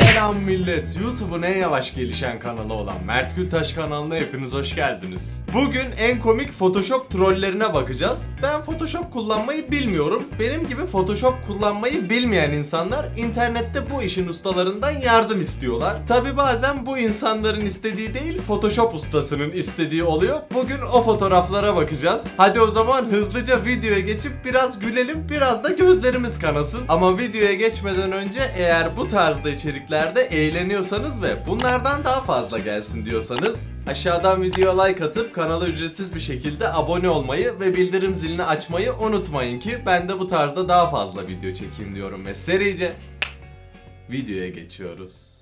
Selam millet, YouTube'un en yavaş gelişen kanalı olan Mert Gültaş kanalına hepiniz hoş geldiniz. Bugün en komik Photoshop trollerine bakacağız. Ben Photoshop kullanmayı bilmiyorum. Benim gibi Photoshop kullanmayı bilmeyen insanlar internette bu işin ustalarından yardım istiyorlar. Tabi bazen bu insanların istediği değil, Photoshop ustasının istediği oluyor. Bugün o fotoğraflara bakacağız. Hadi o zaman hızlıca videoya geçip biraz gülelim, biraz da gözlerimiz kanasın. Ama videoya geçmeden önce eğer bu tarzda içeriklerde eğleniyorsanız ve bunlardan daha fazla gelsin diyorsanız aşağıdan videoya like atıp kanala ücretsiz bir şekilde abone olmayı ve bildirim zilini açmayı unutmayın ki ben de bu tarzda daha fazla video çekeyim diyorum ve serice videoya geçiyoruz.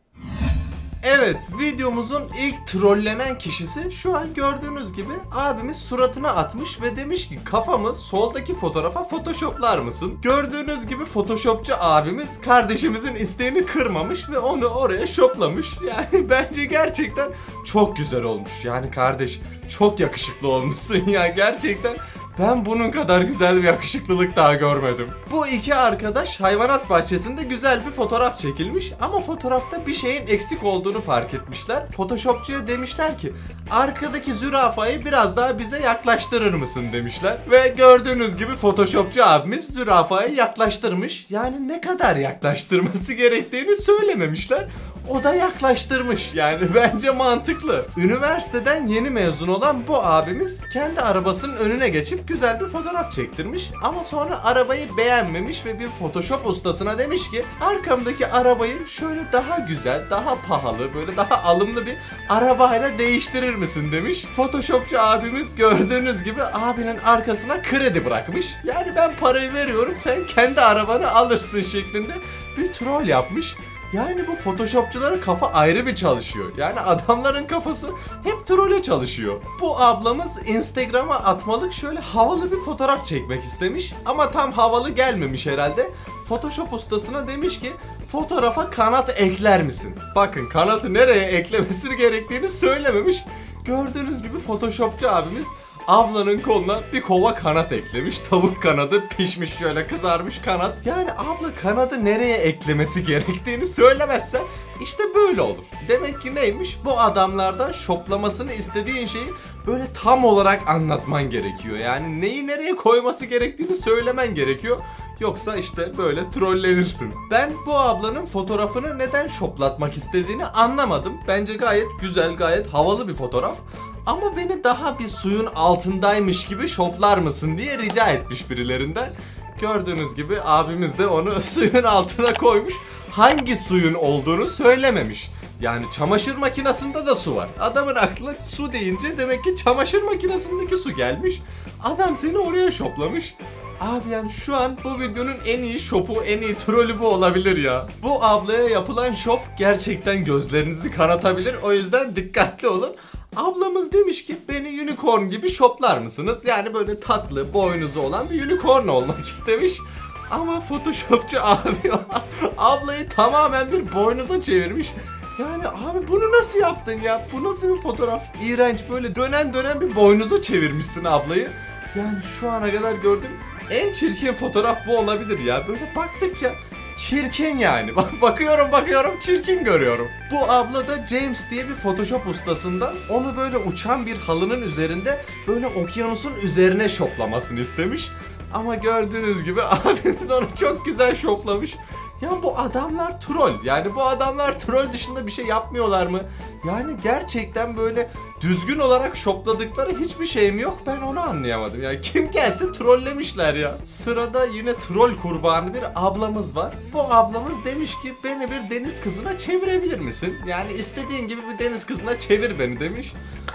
Evet, videomuzun ilk trollenen kişisi şu an gördüğünüz gibi abimiz suratına atmış ve demiş ki kafamı soldaki fotoğrafa photoshoplar mısın? Gördüğünüz gibi photoshopçu abimiz kardeşimizin isteğini kırmamış ve onu oraya shoplamış. Yani bence gerçekten çok güzel olmuş. Yani kardeş çok yakışıklı olmuşsun ya, gerçekten. Ben bunun kadar güzel bir yakışıklılık daha görmedim. Bu iki arkadaş hayvanat bahçesinde güzel bir fotoğraf çekilmiş ama fotoğrafta bir şeyin eksik olduğunu fark etmişler. Photoshopçuya demişler ki arkadaki zürafayı biraz daha bize yaklaştırır mısın demişler. Ve gördüğünüz gibi Photoshopçu abimiz zürafayı yaklaştırmış. Yani ne kadar yaklaştırması gerektiğini söylememişler. O da yaklaştırmış. Yani bence mantıklı. Üniversiteden yeni mezun olan bu abimiz kendi arabasının önüne geçip güzel bir fotoğraf çektirmiş. Ama sonra arabayı beğenmemiş ve bir Photoshop ustasına demiş ki arkamdaki arabayı şöyle daha güzel, daha pahalı, böyle daha alımlı bir arabayla değiştirir misin demiş. Photoshopçu abimiz gördüğünüz gibi abinin arkasına kredi bırakmış. Yani ben parayı veriyorum, sen kendi arabanı alırsın şeklinde bir troll yapmış. Yani bu photoshopçuların kafa ayrı bir çalışıyor. Yani adamların kafası hep trolle çalışıyor. Bu ablamız Instagram'a atmalık şöyle havalı bir fotoğraf çekmek istemiş. Ama tam havalı gelmemiş herhalde. Photoshop ustasına demiş ki fotoğrafa kanat ekler misin? Bakın kanatı nereye eklemesi gerektiğini söylememiş. Gördüğünüz gibi photoshopçu abimiz ablanın koluna bir kova kanat eklemiş. Tavuk kanadı pişmiş, şöyle kızarmış kanat. Yani abla kanadı nereye eklemesi gerektiğini söylemezsen işte böyle olur. Demek ki neymiş? Bu adamlardan şoplamasını istediğin şeyi böyle tam olarak anlatman gerekiyor. Yani neyi nereye koyması gerektiğini söylemen gerekiyor. Yoksa işte böyle trollenirsin. Ben bu ablanın fotoğrafını neden şoplatmak istediğini anlamadım. Bence gayet güzel, gayet havalı bir fotoğraf. Ama beni daha bir suyun altındaymış gibi şoplar mısın diye rica etmiş birilerinden. Gördüğünüz gibi abimiz de onu suyun altına koymuş. Hangi suyun olduğunu söylememiş. Yani çamaşır makinesinde de su var. Adamın aklı su deyince demek ki çamaşır makinesindeki su gelmiş. Adam seni oraya şoplamış. Abi yani şu an bu videonun en iyi şopu, en iyi trolü bu olabilir ya. Bu ablaya yapılan şop gerçekten gözlerinizi kanatabilir. O yüzden dikkatli olun. Ablamız demiş ki beni unicorn gibi şoplar mısınız? Yani böyle tatlı, boynuzu olan bir unicorn olmak istemiş. Ama photoshopçu abi ablayı tamamen bir boynuza çevirmiş. Yani abi bunu nasıl yaptın ya? Bu nasıl bir fotoğraf? İğrenç, böyle dönen dönen bir boynuza çevirmişsin ablayı. Yani şu ana kadar gördüğüm en çirkin fotoğraf bu olabilir ya. Böyle baktıkça çirkin yani. Bakıyorum çirkin görüyorum. Bu abla da James diye bir Photoshop ustasından onu böyle uçan bir halının üzerinde böyle okyanusun üzerine şoplamasını istemiş. Ama gördüğünüz gibi abimiz onu çok güzel şoplamış. Ya bu adamlar troll. Yani bu adamlar troll dışında bir şey yapmıyorlar mı? Yani gerçekten böyle düzgün olarak şopladıkları hiçbir şeyim yok. Ben onu anlayamadım. Yani kim gelse trollemişler ya. Sırada yine troll kurbanı bir ablamız var. Bu ablamız demiş ki beni bir deniz kızına çevirebilir misin? Yani istediğin gibi bir deniz kızına çevir beni demiş.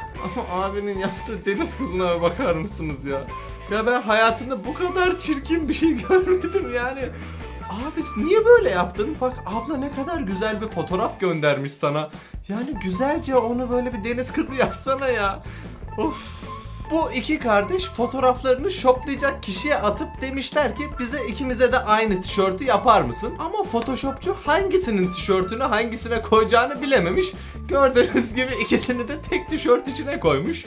Ama abinin yaptığı deniz kızına bakar mısınız ya? Ya ben hayatımda bu kadar çirkin bir şey görmedim yani. Abi niye böyle yaptın? Bak abla ne kadar güzel bir fotoğraf göndermiş sana. Yani güzelce onu böyle bir deniz kızı yapsana ya. Of. Bu iki kardeş fotoğraflarını shoplayacak kişiye atıp demişler ki bize ikimize de aynı tişörtü yapar mısın? Ama photoshopçu hangisinin tişörtünü hangisine koyacağını bilememiş. Gördüğünüz gibi ikisini de tek tişört içine koymuş.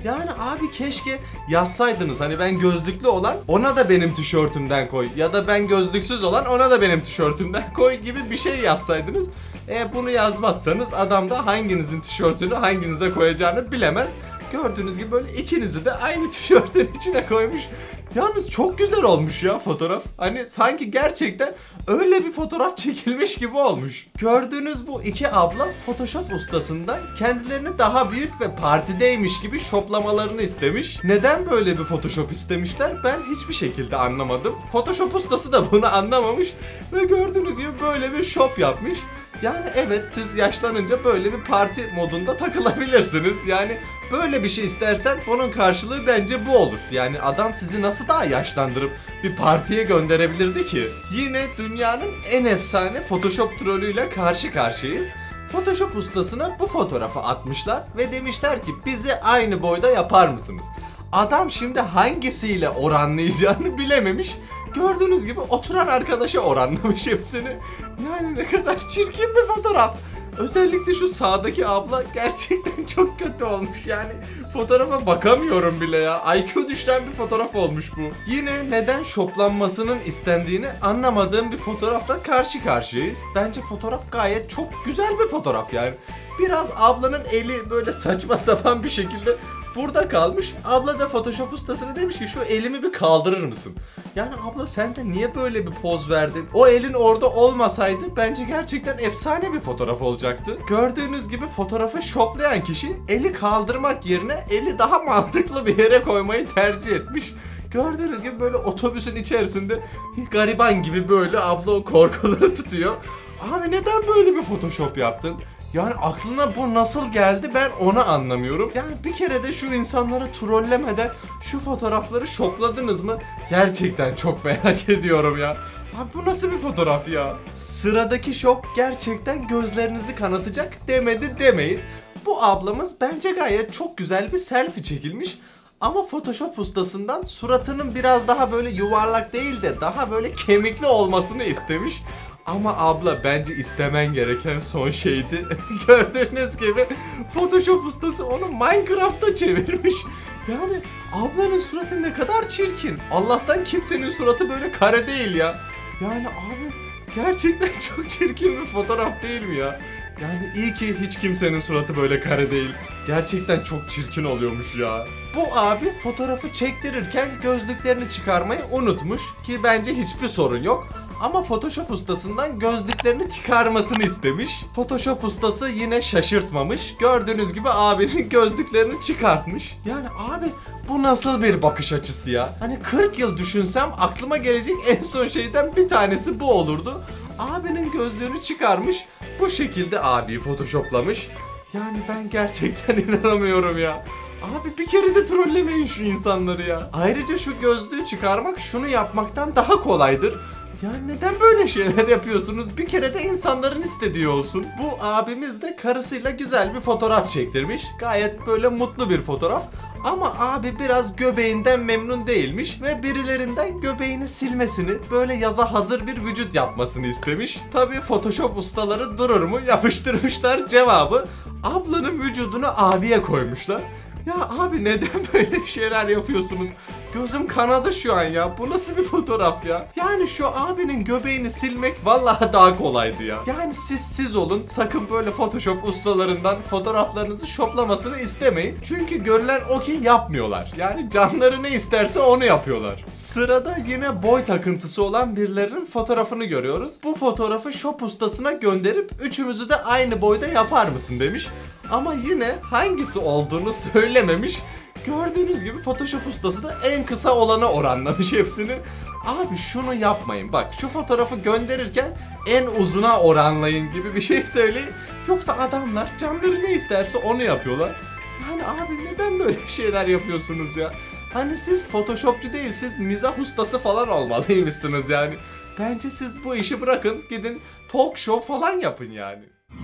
Yani abi keşke yazsaydınız, hani ben gözlüklü olan ona da benim tişörtümden koy ya da ben gözlüksüz olan ona da benim tişörtümden koy gibi bir şey yazsaydınız. Bunu yazmazsanız adam da hanginizin tişörtünü hanginize koyacağını bilemez. Gördüğünüz gibi böyle ikinizi de aynı tişörtün içine koymuş. Yalnız çok güzel olmuş ya fotoğraf. Hani sanki gerçekten öyle bir fotoğraf çekilmiş gibi olmuş. Gördüğünüz bu iki abla Photoshop ustasından kendilerini daha büyük ve partideymiş gibi şoplamalarını istemiş. Neden böyle bir Photoshop istemişler ben hiçbir şekilde anlamadım. Photoshop ustası da bunu anlamamış ve gördüğünüz gibi böyle bir şop yapmış. Yani evet, siz yaşlanınca böyle bir parti modunda takılabilirsiniz. Yani böyle bir şey istersen bunun karşılığı bence bu olur. Yani adam sizi nasıl daha yaşlandırıp bir partiye gönderebilirdi ki? Yine dünyanın en efsane Photoshop trollüyle karşı karşıyayız. Photoshop ustasına bu fotoğrafı atmışlar ve demişler ki bizi aynı boyda yapar mısınız? Adam şimdi hangisiyle oranlayacağını bilememiş. Gördüğünüz gibi oturan arkadaşa oranlamış hepsini. Yani ne kadar çirkin bir fotoğraf. Özellikle şu sağdaki abla gerçekten çok kötü olmuş. Yani fotoğrafa bakamıyorum bile ya. IQ düşen bir fotoğraf olmuş bu. Yine neden şoplanmasının istendiğini anlamadığım bir fotoğrafla karşı karşıyayız. Bence fotoğraf gayet çok güzel bir fotoğraf yani. Biraz ablanın eli böyle saçma sapan bir şekilde burada kalmış. Abla da Photoshop ustasına demiş ki şu elimi bir kaldırır mısın? Yani abla sen de niye böyle bir poz verdin? O elin orada olmasaydı bence gerçekten efsane bir fotoğraf olacaktı. Gördüğünüz gibi fotoğrafı şoplayan kişi eli kaldırmak yerine eli daha mantıklı bir yere koymayı tercih etmiş. Gördüğünüz gibi böyle otobüsün içerisinde gariban gibi böyle abla o korkuları tutuyor. Abi neden böyle bir Photoshop yaptın? Yani aklına bu nasıl geldi ben onu anlamıyorum. Yani bir kere de şu insanları trollemeden şu fotoğrafları şopladınız mı? Gerçekten çok merak ediyorum ya. Abi bu nasıl bir fotoğraf ya? Sıradaki şok gerçekten gözlerinizi kanatacak demedi demeyin. Bu ablamız bence gayet çok güzel bir selfie çekilmiş. Ama Photoshop ustasından suratının biraz daha böyle yuvarlak değil de daha böyle kemikli olmasını istemiş. Ama abla bence istemen gereken son şeydi. Gördüğünüz gibi Photoshop ustası onu Minecraft'a çevirmiş. Yani ablanın suratı ne kadar çirkin. Allah'tan kimsenin suratı böyle kare değil ya. Yani abi gerçekten çok çirkin bir fotoğraf değil mi ya? Yani iyi ki hiç kimsenin suratı böyle kare değil. Gerçekten çok çirkin oluyormuş ya. Bu abi fotoğrafı çektirirken gözlüklerini çıkarmayı unutmuş ki bence hiçbir sorun yok. Ama Photoshop ustasından gözlüklerini çıkarmasını istemiş. Photoshop ustası yine şaşırtmamış. Gördüğünüz gibi abinin gözlüklerini çıkartmış. Yani abi bu nasıl bir bakış açısı ya? Hani 40 yıl düşünsem aklıma gelecek en son şeyden bir tanesi bu olurdu. Abinin gözlüğünü çıkarmış. Bu şekilde abiyi photoshoplamış. Yani ben gerçekten inanamıyorum ya. Abi bir kere de trollemeyin şu insanları ya. Ayrıca şu gözlüğü çıkarmak şunu yapmaktan daha kolaydır. Yani neden böyle şeyler yapıyorsunuz? Bir kere de insanların istediği olsun. Bu abimiz de karısıyla güzel bir fotoğraf çektirmiş. Gayet böyle mutlu bir fotoğraf. Ama abi biraz göbeğinden memnun değilmiş ve birilerinden göbeğini silmesini, böyle yaza hazır bir vücut yapmasını istemiş. Tabii Photoshop ustaları durur mu? Yapıştırmışlar cevabı. Ablanın vücudunu abiye koymuşlar. Ya abi neden böyle şeyler yapıyorsunuz? Gözüm kanadı şu an ya. Bu nasıl bir fotoğraf ya? Yani şu abinin göbeğini silmek vallahi daha kolaydı ya. Yani siz olun. Sakın böyle Photoshop ustalarından fotoğraflarınızı şoplamasını istemeyin. Çünkü görülen o ki yapmıyorlar. Yani canları ne isterse onu yapıyorlar. Sırada yine boy takıntısı olan birilerinin fotoğrafını görüyoruz. Bu fotoğrafı shop ustasına gönderip üçümüzü de aynı boyda yapar mısın demiş. Ama yine hangisi olduğunu söylememiş. Gördüğünüz gibi Photoshop ustası da en kısa olanı oranlamış hepsini. Abi şunu yapmayın. Bak şu fotoğrafı gönderirken en uzuna oranlayın gibi bir şey söyleyin. Yoksa adamlar canları ne isterse onu yapıyorlar. Yani abi neden böyle şeyler yapıyorsunuz ya? Hani siz Photoshopçu değil, siz mizah ustası falan olmalıymışsınız yani. Bence siz bu işi bırakın, gidin talk show falan yapın yani.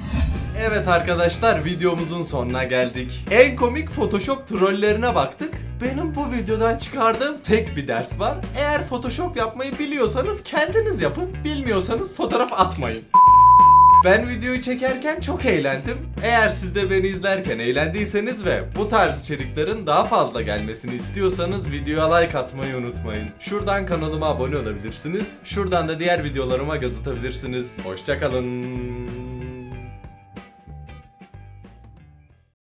Evet arkadaşlar, videomuzun sonuna geldik. En komik Photoshop trollerine baktık. Benim bu videodan çıkardığım tek bir ders var. Eğer Photoshop yapmayı biliyorsanız kendiniz yapın. Bilmiyorsanız fotoğraf atmayın. Ben videoyu çekerken çok eğlendim. Eğer siz de beni izlerken eğlendiyseniz ve bu tarz içeriklerin daha fazla gelmesini istiyorsanız videoya like atmayı unutmayın. Şuradan kanalıma abone olabilirsiniz. Şuradan da diğer videolarıma göz atabilirsiniz. Hoşça kalın.